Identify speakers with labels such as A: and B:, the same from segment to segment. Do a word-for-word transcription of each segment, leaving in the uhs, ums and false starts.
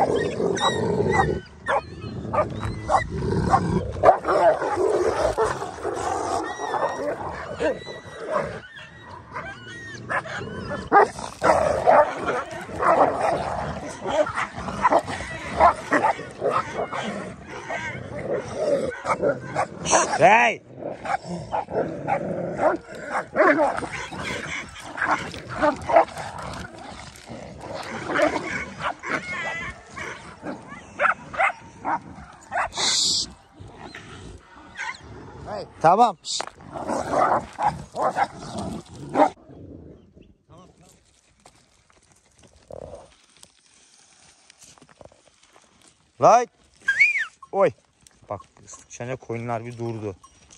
A: Hey! Hey, tamam. Şşt. Right. Oy. Bak çene koyunlar bir durdu.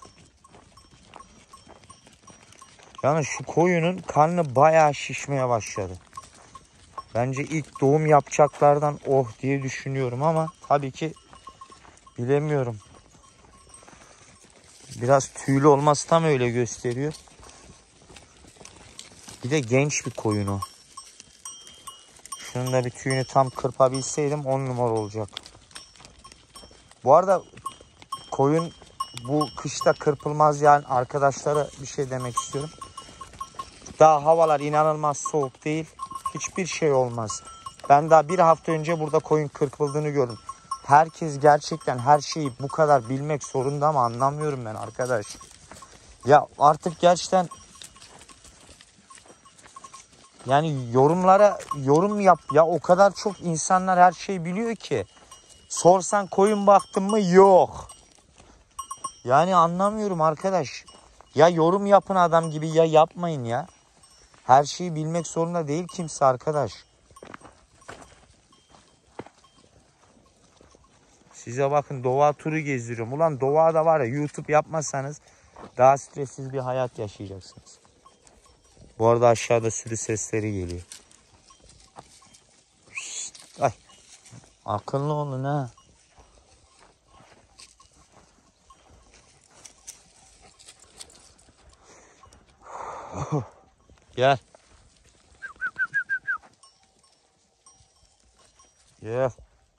A: Yani şu koyunun karnı bayağı şişmeye başladı. Bence ilk doğum yapacaklardan oh diye düşünüyorum ama tabii ki bilemiyorum. Biraz tüylü olması tam öyle gösteriyor. Bir de genç bir koyun o. Şunun da bir tüyünü tam kırpabilseydim on numara olacak. Bu arada koyun bu kışta kırpılmaz yani arkadaşlara bir şey demek istiyorum. Daha havalar inanılmaz soğuk değil. Hiçbir şey olmaz. Ben daha bir hafta önce burada koyun kırpıldığını gördüm. Herkes gerçekten her şeyi bu kadar bilmek zorunda ama anlamıyorum ben arkadaş. Ya artık gerçekten yani yorumlara yorum yap ya, o kadar çok insanlar her şeyi biliyor ki. Sorsan koyun baktın mı? Yok. Yani anlamıyorum arkadaş. Ya yorum yapın adam gibi ya yapmayın ya. Her şeyi bilmek zorunda değil kimse arkadaş. Size bakın doğa turu gezdiriyorum. Ulan doğada var ya, YouTube yapmasanız daha stressiz bir hayat yaşayacaksınız. Bu arada aşağıda sürü sesleri geliyor. Şşt, ay. Akıllı olun ha. Gel. Gel.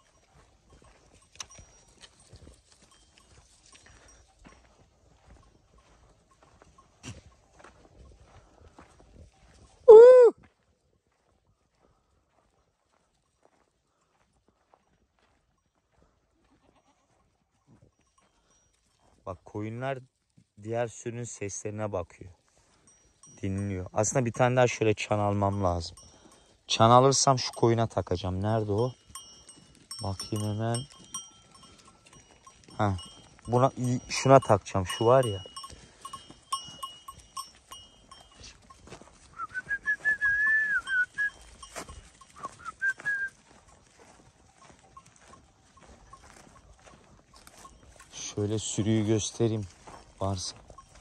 A: Bak koyunlar diğer sürünün seslerine bakıyor. Dinliyor. Aslında bir tane daha şöyle çan almam lazım. Çan alırsam şu koyuna takacağım. Nerede o? Bakayım hemen. Ha. Buna şuna takacağım. Şu var ya. Şöyle sürüyü göstereyim varsa.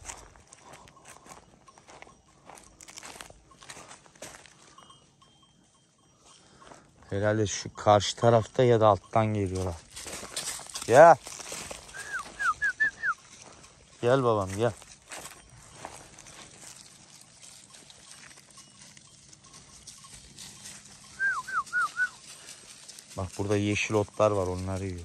A: Herhalde şu karşı tarafta ya da alttan geliyorlar. Gel. Gel babam gel. Bak burada yeşil otlar var, onları yiyorlar.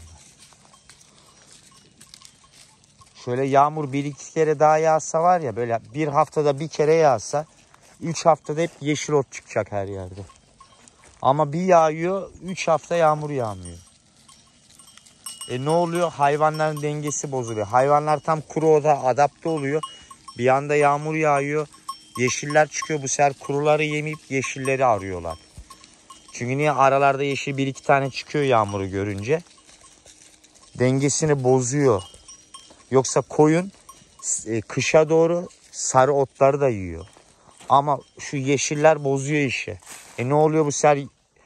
A: Şöyle yağmur bir iki kere daha yağsa var ya, böyle bir haftada bir kere yağsa üç haftada hep yeşil ot çıkacak her yerde. Ama bir yağıyor, üç hafta yağmur yağmıyor. E ne oluyor? Hayvanların dengesi bozuluyor. Hayvanlar tam kuru oda adapte oluyor. Bir anda yağmur yağıyor. Yeşiller çıkıyor. Bu sefer kuruları yemeyip yeşilleri arıyorlar. Çünkü niye? Aralarda yeşil bir iki tane çıkıyor yağmuru görünce. Dengesini bozuyor. Yoksa koyun e, kışa doğru sarı otları da yiyor. Ama şu yeşiller bozuyor işi. E ne oluyor bu sefer?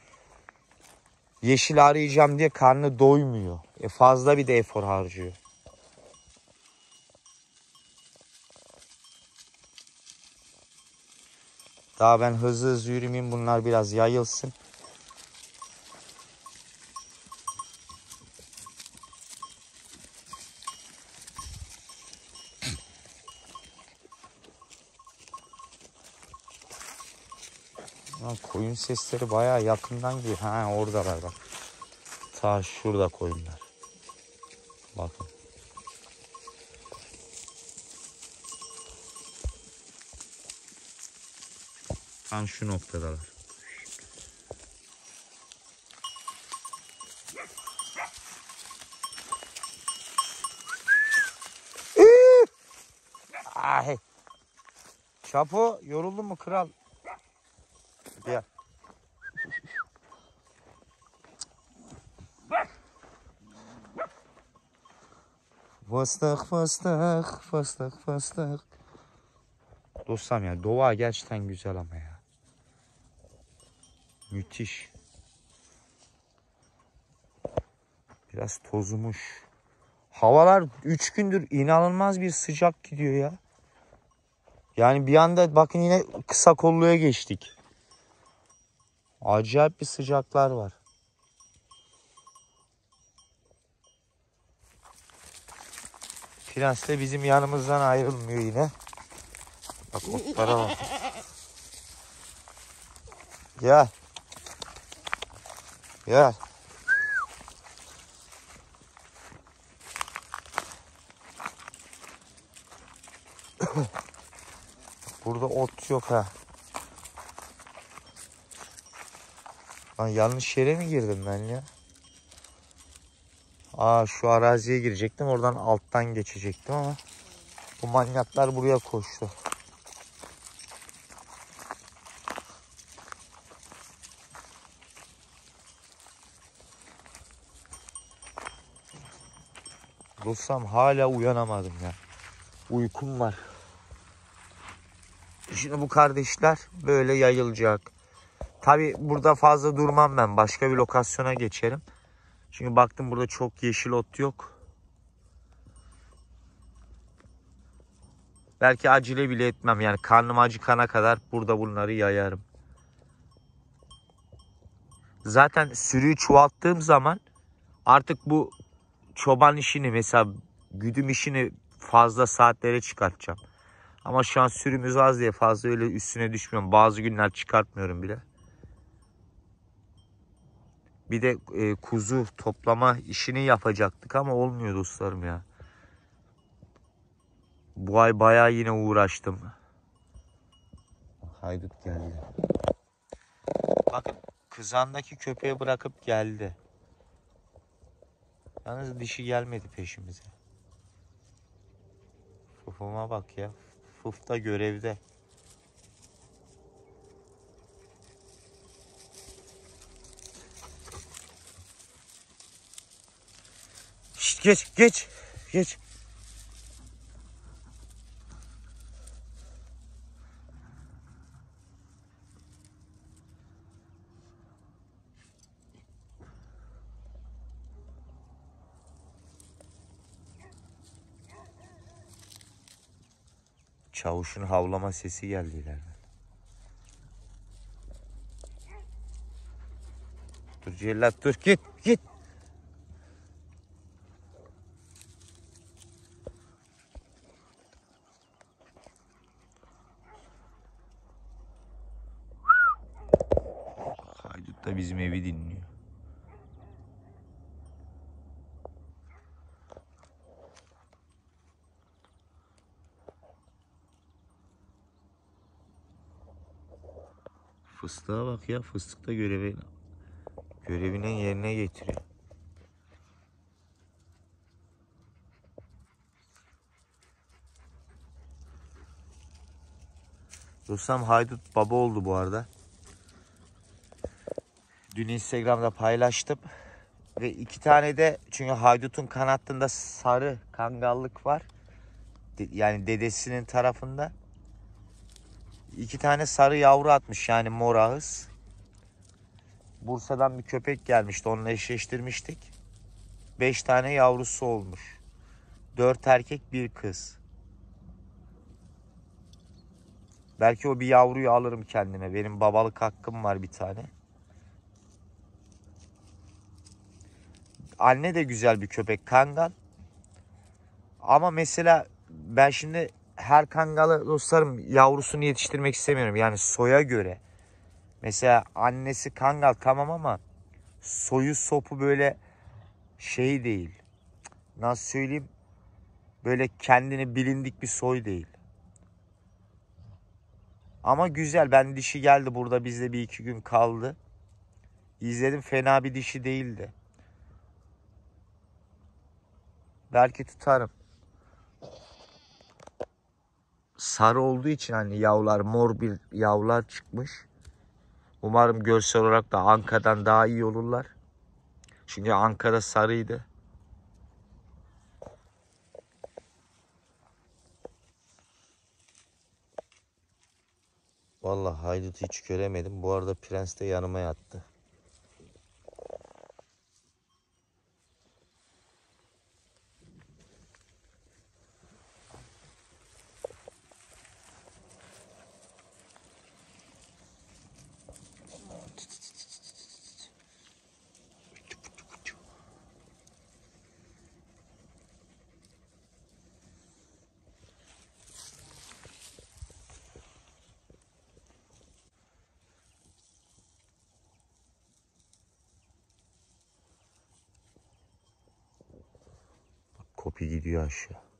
A: Yeşil arayacağım diye karnı doymuyor. E fazla bir de efor harcıyor. Daha ben hızlı hızlı yürümeyeyim, bunlar biraz yayılsın. Lan koyun sesleri bayağı yakından geliyor. Ha oradalar bak. Ta şurada koyunlar. Bakın. Tam şu noktadalar. Ay. Çapo yoruldun mu kral? Gel. Fıstık fıstık fıstık fıstık. Dostum ya, doğa gerçekten güzel ama ya. Müthiş. Biraz tozumuş. Havalar üç gündür inanılmaz bir sıcak gidiyor ya. Yani bir anda bakın yine kısa kolluya geçtik. Acayip bir sıcaklar var. Prens de bizim yanımızdan ayrılmıyor yine. Bak otlara bak. Gel. Gel. Burada ot yok ha. Lan yanlış yere mi girdim ben ya? Aa, şu araziye girecektim. Oradan alttan geçecektim ama bu manyaklar buraya koştu. Dostum hala uyanamadım ya. Uykum var. Şimdi bu kardeşler böyle yayılacak. Tabi burada fazla durmam ben. Başka bir lokasyona geçerim. Çünkü baktım burada çok yeşil ot yok. Belki acele bile etmem. Yani karnım acıkana kadar burada bunları yayarım. Zaten sürüyü çoğalttığım zaman artık bu çoban işini, mesela güdüm işini fazla saatlere çıkartacağım. Ama şu an sürümüz az diye fazla öyle üstüne düşmüyorum. Bazı günler çıkartmıyorum bile. Bir de e, kuzu toplama işini yapacaktık ama olmuyor dostlarım ya. Bu ay bayağı yine uğraştım. Haydut geldi. Bakın kızandaki köpeği bırakıp geldi. Yalnız dişi gelmedi peşimize. Fufuma bak ya. Fuf da görevde. Şişt, geç geç geç. Çavuşun havlama sesi geldi ileriden. Dur cellat dur, git git. Haydut da bizim evi dinliyor. Fıstığa bak ya, fıstık da görevi, görevinin yerine getiriyor. Dostum haydut baba oldu bu arada. Dün Instagram'da paylaştım. Ve iki tane de, çünkü haydutun kanatında sarı kangallık var. Yani dedesinin tarafında. İki tane sarı yavru atmış, yani mor ağız. Bursa'dan bir köpek gelmişti, onunla eşleştirmiştik. Beş tane yavrusu olmuş. Dört erkek bir kız. Belki o bir yavruyu alırım kendime. Benim babalık hakkım var bir tane. Anne de güzel bir köpek, kangal. Ama mesela ben şimdi her kangalı dostlarım yavrusunu yetiştirmek istemiyorum. Yani soya göre. Mesela annesi kangal tamam ama soyu sopu böyle şey değil. Nasıl söyleyeyim? Böyle kendini bilindik bir soy değil. Ama güzel. Ben dişi geldi burada bizde bir iki gün kaldı. İzledim, fena bir dişi değildi. Belki tutarım. Sarı olduğu için hani yavrular mor bir yavrular çıkmış. Umarım görsel olarak da Anka'dan daha iyi olurlar. Çünkü Ankara sarıydı. Vallahi haydutu hiç göremedim. Bu arada prens de yanıma yattı. Kopi gidiyor aşağı.